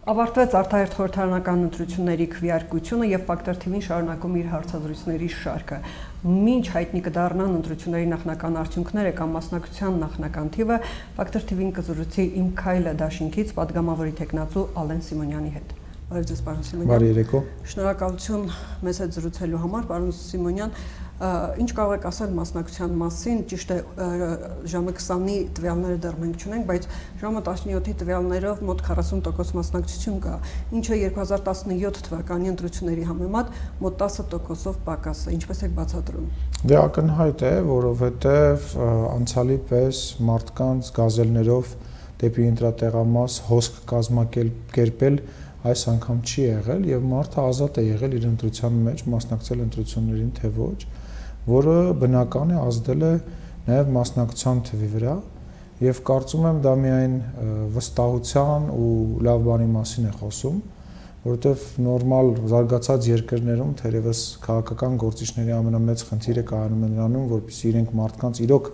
Ավարտվեց արտահերթ խորհրդարանական ընտրությունների քվեարկությունը եւ Ֆակտոր TV-ն շարունակում իր հարցազրույցների շարքը։ Մինչ հայտնի կդառնան ընտրությունների նախնական արդյունքները կամ մասնակցության նախնական թիվը, Ֆակտոր TV-ն կզրուցի Իմ քայլը դաշինքից պատգամավորի տեխնացու Ալեն Սիմոնյանի հետ։ Բարև ձեզ, պարոն Սիմոնյան։ Բարի երեկո։ Շնորհակալություն մեզ հետ զրուցելու համար, պարոն Սիմոնյան։ Ինչ կարող եք ասել մասնակցության մասին, ճիշտ է, ժամը 20-ի տվյալները դեռ մենք չունենք, բայց ժամը 17-ի տվյալներով մոտ 40% մասնակցություն կա, ինչը 2017 թվականի ընտրությունների համեմատ մոտ 10%-ով պակաս է, ինչպես եք բացատրում։ Դե ակնհայտ է, որովհետև անցյալի պես մարդկանց գազելներով դեպի ընտրատեղամաս հոսք կազմակերպել այս անգամ չի եղել եւ մարդը ազատ է եղել իր ընտրության մեջ մասնակցել ընտրություններին թե ոչ, որը բնական է ազդել է նաեւ մասնակցության թվի վրա եւ կարծում եմ դա միայն վստահության ու լավ բանի մասին է խոսում, որովհետեւ նորմալ զարգացած երկրներում թերևս քաղաքական գործիչների ամենամեծ խնդիրը կայանում է նրանում, որպեսզի իրենք մարդկանց իրոք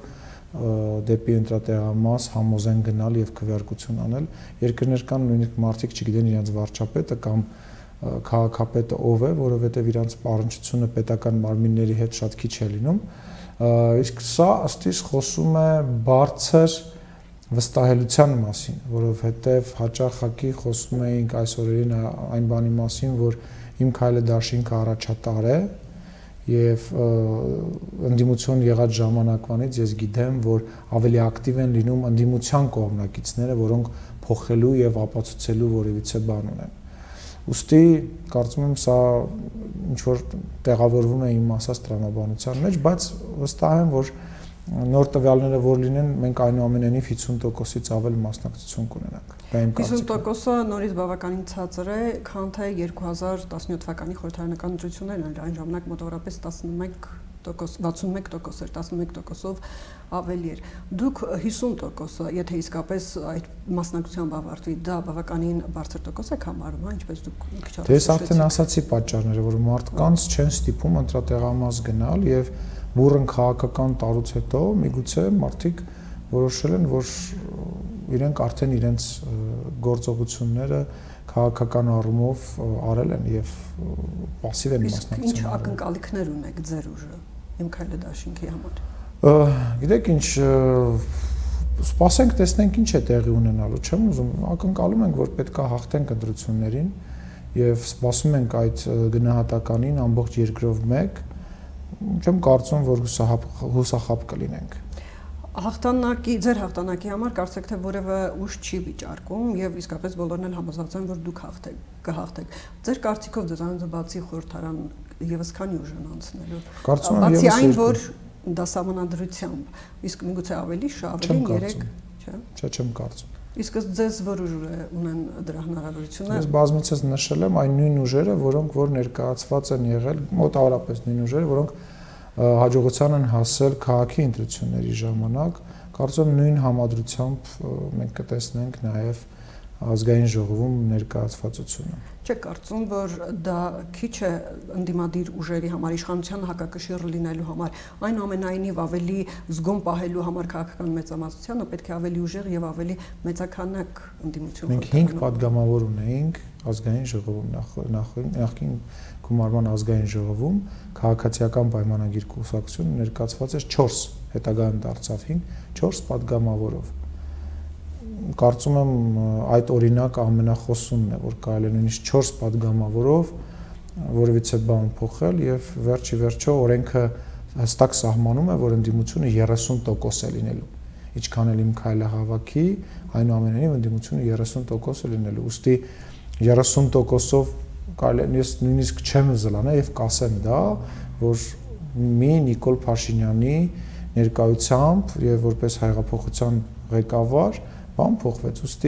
դեպի ընտրատեղամաս համոզեն գնալ եւ քվեարկություն անել։ Երկրներ կան նույնիսկ մարդիկ չգիտեն իրենց վարչապետը կամ քաղաքապետը ով է, որովհետեւ իրենց պարզությունը պետական մարմինների հետ շատ քիչ է լինում։ Իսկ սա ըստ իս խոսում է բարձր վստահելիության մասին, որովհետեւ հաճախակի խոսում էինք այս օրերին այն բանի մասին, որ Իմ քայլը դաշինքը առաջատար է եւ ընդդիմություն եղած ժամանակվանից ես գիտեմ, որ ավելի ակտիվ են լինում ընդդիմության կողմնակիցները, որոնք փոխելու եւ ապացուցելու որևիցե բան ունեն։ Ուստի կարծում եմ սա ինչ որ տեղավորվում է իմ ասած տրամաբանության մեջ, բայց վստահ եմ, որ նոր տվյալները որ լինեն, մենք այնուամենայնիվ 50%-ից ավել մասնակցություն կունենանք։ 50%-ը նորից բավականին ցածր է, քան թե 2017 թվականի խորհրդարանական ընտրություններն են, այն ժամանակ մոտավորապես 61% էր, 11%-ով ավելի էր։ Դուք 50%-ը, եթե իսկապես այդ մասնակցությամբ ավարտվի, դա բավականին բարձր տոկոս եք համարում, ինչպես դուք քիչ արդեն Ես արդեն ասացի պատճառները, որ մարդկանց չեն ստիպում ընտրատեղամաս գնալ եւ բուրըն քաղաքական տարուց հետո միգուցե մարդիկ որոշել են, որ իրենք արդեն իրենց գործողությունները քաղաքական առումով արել են եւ пассив են մասնակցել։ Ինչ ակնկալիքներ ունեք ձեր ուժը Իմ քայլը դաշինքի համար։ Գիտեք ինչ, սպասենք տեսնենք ինչ է տեղի ունենալու, չեմ ուզում, ակնկալում ենք, որ պետքա հաղթենք ընտրություններին եւ սպասում ենք այդ գնահատականին ամբողջ երկրով մեկ, չեմ կարծում, որ հուսախաբ կլինենք։ Ձեր հաղթանակի համար կարծեք թե որևէ ուժ չի վիճարկում եւ իսկապես բոլորն էլ համոզված են, որ դուք կհաղթեք։ Ձեր կարծիքով դրանից բացի խորհրդարան եւս քանի ուժ են անցնելու։ Բացի այն, որ դա համանդրությամբ, իսկ միգուցե ավելի շատ, ավելի 3, չէ, չեմ կարծում։ Իսկ ձեզ որ ուժ ունեն դրա հնարավորությունը։ Ես բազմիցս նշել եմ այն նույն ուժերը, որոնք որ ներկայացված են եղել, մոտավորապես նույն ուժերը, որոնք հաջողության են հասել քաղաքի ընտրությունների ժամանակ, կարծում եմ նույն համադրությամբ մենք կտեսնենք նաև ազգային ժողովում ներկայացվածությունը։ Չեք կարծում, որ դա քիչ է ընդդիմադիր ուժերի համար, իշխանության հակակշիռ լինելու համար, այնուամենայնիվ ավելի զգոն պահելու համար քաղաքական մեծամասնությանը պետք է ավելի ուժեղ եւ ավելի մեծաքանակ ընդդիմություն։ Մենք 5 падգամավոր ունեինք ազգային ժողովում, նախկին գումարման ազգային ժողովում, քաղաքացիական պայմանագիր կուսակցությունը ներկայացված էր 4, հետագայում դարձավ 5, 4 падգամավորով։ Կարծում եմ այդ օրինակը ամենախոսունն է, որ կարելի է նույնիսկ 4 падգամավորով որևիցե բան փոխել եւ վերջի վերջո օրենքը հստակ սահմանում է, որ ընդդիմությունը 30% է լինելու։ Ինչքան էլ Իմ քայլը հավաքի, այնուամենայնիվ ընդդիմությունը 30% է լինելու։ Ուստի 30%-ով կարելի է ես նույնիսկ չեմ զլանա եւ կասեմ դա, որ մի Նիկոլ Փաշինյանի ներկայությամբ եւ որպես հայեղափոխության ղեկավար բան փոխվեց, ուստի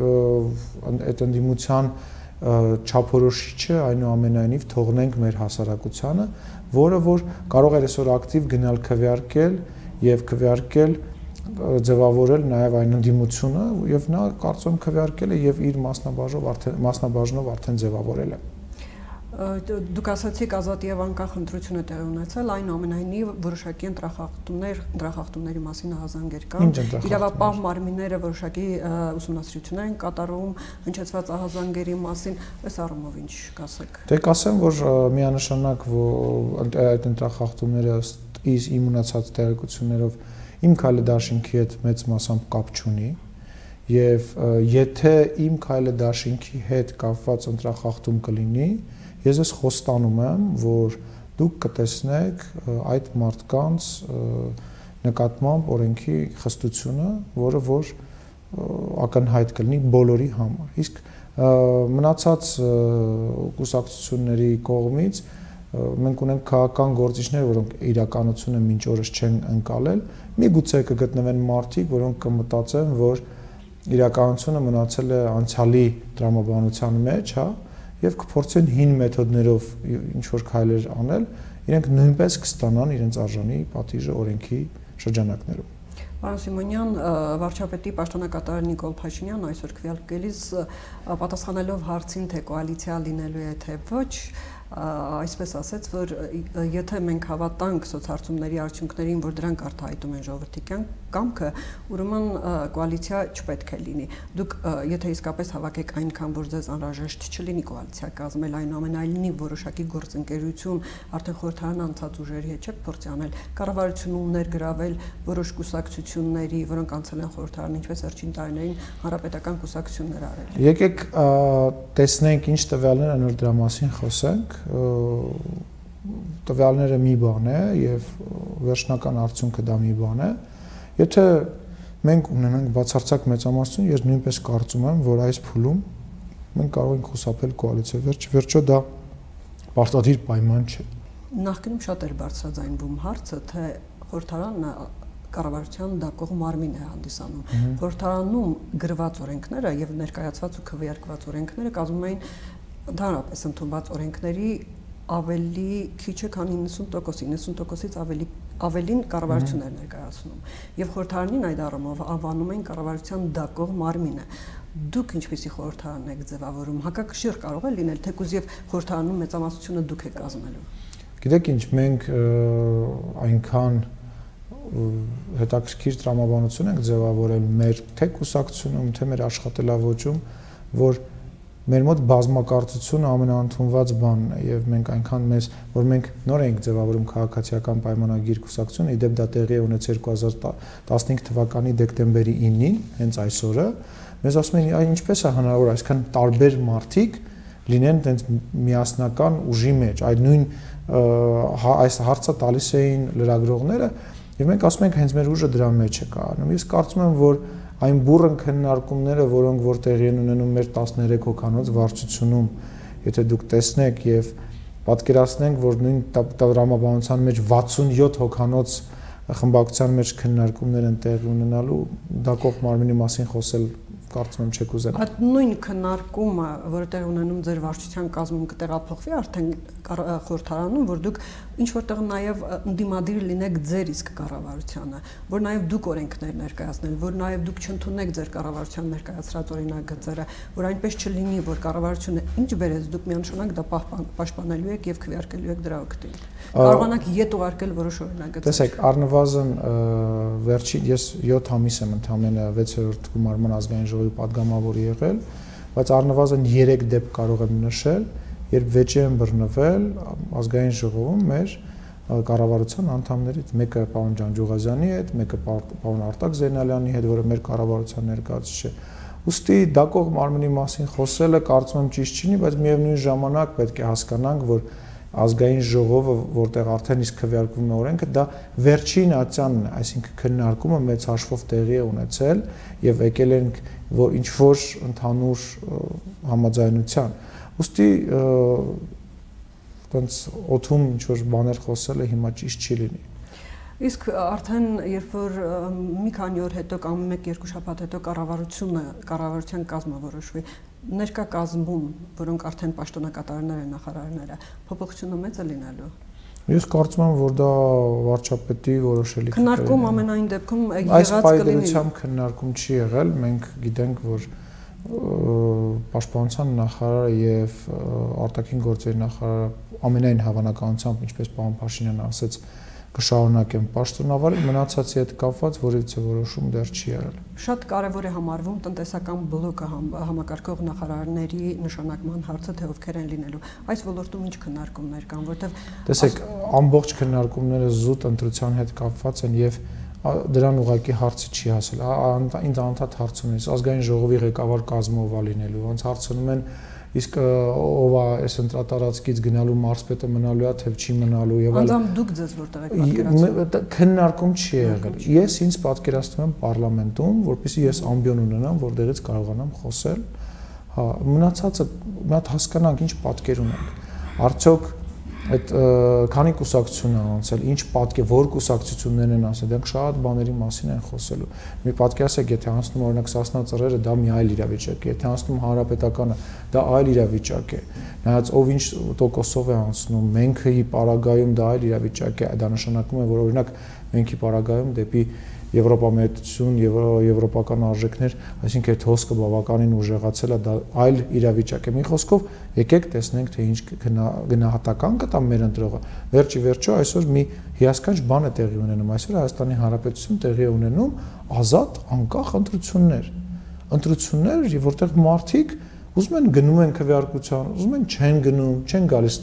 այդ ընդդիմության չափորոշիչը այնուամենայնիվ թողնենք մեր հասարակությանը, որը որ կարող էր այսօր ակտիվ գնալ քվեարկել եւ քվեարկել ձևավորել նաեւ այն ընդդիմությունը եւ նա կարծում քվեարկել է եւ իր մասնաբաժնով արդեն ձևավորել է։ Դուք ասացիք ազատ եւ անկախ ընտրություն է տեղի ունեցել, այնուամենայնիվ որոշակի ընտրախախտումների մասին ահազանգեր կան։ Իրավապահ մարմինները որոշակի ուսումնասիրություններ են կատարում հնչեցված ահազանգերի մասին, այս առումով ինչ կասեք։ Դե կասեմ, որ միանշանակ այդ ընտրախախտումները իմ ունեցած տեղեկություններով իմ քայլեդաշինքի հետ մեծ մասամբ կապ չունի, եւ եթե իմ քայլեդաշինքի հետ կապված ընտրախախտում կլինի, ես ես խոստանում եմ, որ դուք կտեսնեք այդ մարդկանց նկատմամբ օրենքի խստությունը, որը որ ակնհայտ կլինի բոլորի համար։ Իսկ մնացած կուսակցությունների կողմից մենք ունենք քաղաքական գործիչներ, որոնք իրականությունը մինչ օրս չեն ընկալել, միգուցե կգտնվեն մարդիկ, որոնք կմտածեն, որ իրականությունը մնացել է անցյալի տրամաբանության մեջ, հա, եւ կփորձեն հին մեթոդներով ինչ որ քայլեր անել, իրենք նույնպես կստանան իրենց արժանի պատիժը օրենքի շրջանակներում։ Պարոն Սիմոնյան, վարչապետի պաշտոնակատար Նիկոլ Փաշինյանը այսօր քվեարկելիս պատասխանելով հարցին, թե կոալիցիա լինելու է թե ոչ, այսպես ասեց, որ եթե մենք հավատանք սոցհարցումների արդյունքներին, որ դրանք արտահայտում են ժողովրդի կամքը, ուրեմն կոալիցիա չպետք է լինի։ Դուք եթե իսկապես հավաքեք այնքան, որ ձեզ անհրաժեշտ չլինի կոալիցիա կազմել, այնուամենայնիվ որոշակի գործընկերություն արդեն խորհրդարան անցած ուժերի հետ չեք փորձի անել, կառավարությունում ներգրավել որոշ կուսակցությունների, որոնք անցել են խորհրդարան, ինչպես վերջին տարիներին հանրապետական կուսակցություններ արել։ Եկեք տեսնենք ինչ տվյալներ են, որ դրա մասին խոսենք։ Տվյալները մի բան է եւ վերջնական արդյունքը դա մի բան է։ Եթե մենք ունենանք բացարձակ մեծամասնություն, ես նույնպես կարծում եմ, որ այս փուլում մենք կարող ենք խուսափել կոալիցիա։ Վերջո դա պարտադիր պայման չէ։ Նախկինում շատ էր բարձրաձայնվում հարցը, թե խորհրդարանը կառավարության դակող մարմին է հանդիսանում։ Խորհրդարանում գրված օրենքները եւ ներկայացված ու քվեարկված օրենքները կազմում էին ընդհանրապես ընդունված օրենքների ավելի քիչ է, քան 90%, 90%-ից ավելին կառավարություններ ներկայացնում։ Եվ խորհրդարանին այդ առումով անվանում են կառավարության դակող մարմինը։ Դուք ինչպեսի խորհրդարան եք ձևավորում, հակակշիռ կարող է լինել, թեկուզ եւ խորհրդարանում մեծամասնությունը դուք եք կազմելու։ Գիտեք ինչ, մենք այնքան հետաքրքիր տրամաբանություն ենք ձևավորել մեր թե կուսակցությունում, թե մեր աշխատելավոճում, որ մեր մոտ բազմակարծությունը ամենաընդունված բանն է եւ մենք այնքան մեծ, որ մենք նոր ենք ձևավորում քաղաքացիական պայմանագիր կուսակցությունը, իդեպ դա տեղի է ունեցել 2015 թվականի դեկտեմբերի 9-ին, հենց այսօրը, մեզ ասում են, այ ինչպես է հնարավոր այսքան տարբեր մարդիկ լինեն տենց միասնական ուժի մեջ, այդ նույն այս հարցը տալիս էին լրագրողները եւ մենք ասում ենք հենց մեր ուժը դրա մեջ է կայանում։ Ես կարծում եմ, որ այն բուրըն քննարկումները, որոնք որ տեղի են ունենում մեր 13 հոգանոց վարչությունում, եթե դուք տեսնեք եւ պատկերացնենք, որ նույն տրամաբանության մեջ 67 հոգանոց խմբակցության մեջ քննարկումներ են տեղի ունենալու, դակող մարմինի մասին խոսել կարծում եմ չեք ուզենա։ Այդ նույն քննարկումը, որը տեղ ունենում ձեր վարչության կազմում կտեղափոխվի արդեն խորհրդարանում, որ դուք ինչ որտեղ նաև ընդդիմադիր լինեք ձեր իսկ կառավարությանը, որ նաև դուք օրենքներ ներկայացնեք, որ նաև դուք չընդունեք ձեր կառավարության ներկայացրած օրինագծերը, որ այնպես չլինի, որ կառավարությունը ինչ բերեց, դուք միանշանակ դա պաշտպանելու եք եւ քվեարկելու եք դրա օգտին։ Կարողանաք ետ ուղարկել որոշ օրինագծեր։ Տեսեք, առնվազն վերջին ես 7 ամիս եմ ընդամենը 6-րդ գումարման ազգային ժողովի падգամավոր եղել, բայց առնվազն 3 դեպք կարող եմ նշել, երբ վեճի են բռնվել ազգային ժողովում մեր կառավարության անդամներից, մեկը պարոն Ջանջուղազյանի հետ, մեկը պարոն Արտակ Զեյնալյանի հետ, որը մեր կառավարության ներկայացուցիչ է։ Ուստի դակող մարմնի մասին խոսելը կարծում եմ ճիշտ չի, բայց միևնույն ժամանակ պետք է հասկանանք, որ ազգային ժողովը, որտեղ արդեն իսկ քվեարկվում է օրենքը, դա վերջին ատյանն է, այսինքն քննարկումը մեծ հաշվով տեղի է ունեցել եւ եկել ենք որ ինչ որ ընդհանուր համաձայնության։ Ուստի տենց օթում ինչ որ բաներ խոսելը հիմա ճիշտ չի լինի։ Իսկ արդեն երբ որ մի քանի օր հետո կամ 1-2 շաբաթ հետո կառավարության կազմը որոշվի, ներկա կազմում, որոնք արդեն պաշտոնակատարներ են նախարարները, փոփոխությունը մեծ է լինելու։ Ես կարծում եմ, որ դա վարչապետի որոշելիք է։ Քննարկում ամենայն դեպքում եղած կլինի։ Այս պայմանությամբ քննարկում չի եղել, մենք գիտենք, որ Պաշտպանության նախարարը եւ արտաքին գործերի նախարարը ամենայն հավանականությամբ, ինչպես պարոն Փաշինյանը ասաց, կշարունակեն պաշտոնավարել, մնացածի հետ կապված որևիցե որոշում դեռ չի եղել։ Շատ կարևոր է համարվում տնտեսական բլոկը համակարգող նախարարների նշանակման հարցը, թե ովքեր են լինելու։ Այս ոլորտում ինչ քննարկումներ կան, որտեղ տեսեք, ամբողջ քննարկումները զուտ ընտրության հետ կապված են եւ դրան ուղղակի հարցը չի հասել։ Ինձ անդադ հարցում են, ազգային ժողովի ղեկավար կազմը ով է լինելու, ոնց հարցնում են, իսկ ով է այս ընտրատարածքից գնալու մարզպետը մնալու է թե չի մնալու եւ այլն։ Անձամբ դուք ձեզ որտեղ եք պատկերացնում։ Քննարկում չի եղել։ Ես ինձ պատկերացնում եմ պարլամենտում, որպեսզի ես ամբիոն ունենամ, որտեղից կարողանամ խոսել։ Հա, մնացածը մի հատ հասկանանք ինչ պատկեր ունենք։ Արդյոք այդ քանի կուսակցություն է անցել, ինչ պատկեր, որ կուսակցություններն են ասել, դրանք շատ բաների մասին են խոսելու։ Մի պատկերացեք, եթե անցնում օրինակ Սասնա ծռերը, դա մի այլ իրավիճակ է, եթե անցնում Հանրապետականը, դա այլ իրավիճակ է։ Նայած ով ինչ տոկոսով է անցնում, մենքի պարագայում դա այլ իրավիճակ է, դա նշանակում է, որ օրինակ մենքի պարագայում դեպի Եվրոպամետություն, եվրոպական արժեքներ, այսինքն այդ հոսքը բավականին ուժեղացել է, դա այլ իրավիճակ է։ Մի խոսքով, եկեք տեսնենք, թե ինչ գնահատական կտա մեր ընտրողը։ Վերջի վերջո այսօր մի հիասքանչ բան է տեղի ունենում, այսօր Հայաստանի Հանրապետություն տեղի է ունենում ազատ, անկախ ընտրություններ, որտեղ մարդիկ ուզում են գնում են քվեարկության, ուզում են չեն գնում, չեն գալիս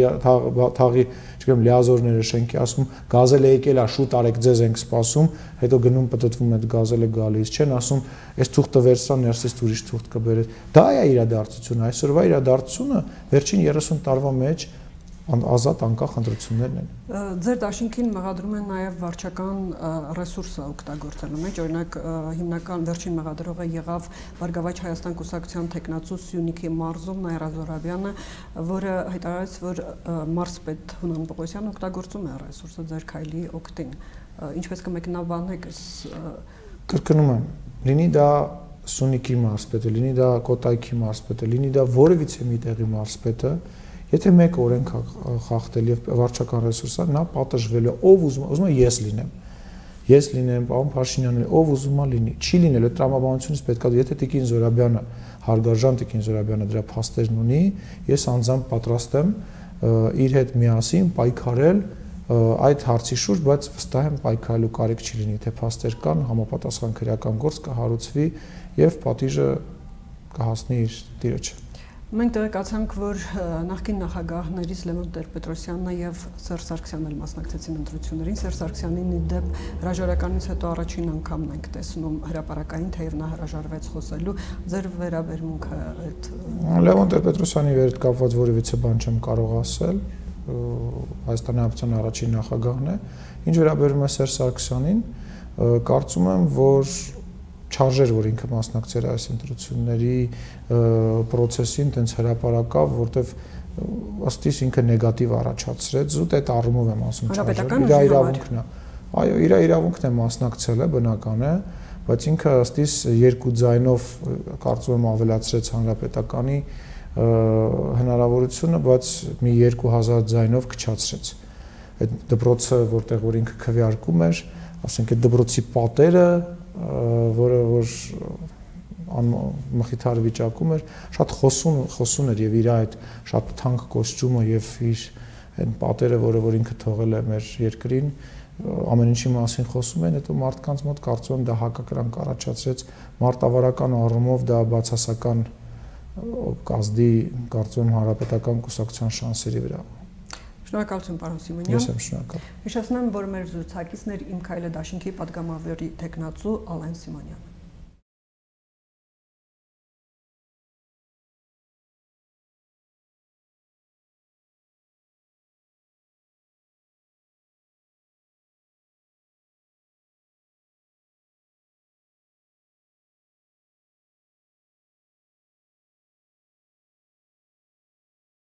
թաղի, չգիտեմ, լիազորները շենքի ասում գազելը եկել է, շուտ արեք, ձեզ ենք սպասում, հետո գնում պտտվում այդ գազելը գալիս, չեն ասում, այս թուղթը վերցրա, ներսից ուրիշ թուղթ կբերես։ Դա է իրադարձությունը, այսօրվա իրադարձությունը վերջին 30 տարվա մեջ ազատ անկախ ընտրություններն են։ Ձեր դաշինքին մեղադրում են նաև վարչական ռեսուրսը օգտագործելու մեջ, օրինակ հիմնական վերջին մեղադրողը եղավ Բարգավաճ Հայաստան կուսակցության տեխնացու Սյունիքի մարզում Նաիրա Զոհրաբյանը, որը հայտարարեց, որ մարզպետ Հունան Պողոսյանը օգտագործում է ռեսուրսը ձեր քայլի օգտին։ Ինչպես կմեկնաբանեք այս կրկնում եմ, լինի դա Սյունիքի մարզպետը, լինի դա Կոտայքի մարզպետը, լինի դա որևիցե մի տեղի մարզպետը, եթե մեկ օրենք խախտել եւ վարչական ռեսուրսը, նա պատժվել է, ով ուզում է ես լինեմ, պարոն Փաշինյանը, ով ուզում է լինի, չի լինել, այդ տրամաբանությունից պետք է, եթե Տիկին Զոհրաբյանը, հարգարժան Տիկին Զոհրաբյանը դրա փաստերն ունի, ես անձամբ պատրաստ եմ իր հետ միասին պայքարել այդ հարցի շուրջ, բայց վստահ եմ պայքարելու կարիք չի լինի, թե փաստեր կան, համապատասխան քրեական գործ կհարուցվի եւ պատիժը կհասնի իր տիրոջը։ Մենք տեղեկացանք, որ նախկին նախագահներից Լևոն Տեր-Պետրոսյանն եւ Սերժ Սարգսյանն էլ մասնակցեցին ընտրություններին։ Սերժ Սարգսյանին ի դեպ հրաժարականից հետո առաջին անգամն ենք տեսնում հրապարակային, թեև նա հրաժարվեց խոսելու։ Ձեր վերաբերմունքը այդ Լևոն Տեր-Պետրոսյանի հետ կապված որևիցե բան չեմ կարող ասել։ Հայաստանի Հանրապետության առաջին նախագահն է։ Ինչ վերաբերում է Սերժ Սարգսյանին, կարծում եմ, որ չարժեր, որ ինքը մասնակցեր այս ընտրությունների process-ին, տենց հրապարակավ, որտեվ ըստ իս ինքը նեգատիվ առաջացրեց, զուտ այդ առումով եմ ասում, իր իրավունքն է։ Այո, իր իրավունքն է մասնակցել է, բնական է, բայց ինքը ըստ իս երկու ձայնով կարծում եմ ավելացրեց հանրապետականի հնարավորությունը, բայց մի 2000 ձայնով քչացրեց։ Այդ դպրոցը, որտեղ որ ինքը քվեարկում էր, ասենք այդ դպրոցի պատերը, որը որ մխիթար վիճակում էր, շատ խոսուն էր եւ իր այդ շատ թանկ կոստյումը եւ իր այն պատերը, որը որ ինքը թողել է մեր երկրին, ամեն ինչի մասին խոսում են, հետո մարդկանց մոտ կարծում եմ դա հակակրանք առաջացրեց, մարտավարական առումով դա բացասական կազդի, կարծում եմ հանրապետական կուսակցության շանսերի վրա։ Շնորհակալություն, պարոն Սիմոնյան։ Ես եմ շնորհակալ։ Հիշեցնեմ, որ մեր զրուցակիցն էր Իմ քայլը դաշինքի պատգամավորի տեխնացու Ալեն Սիմոնյանը։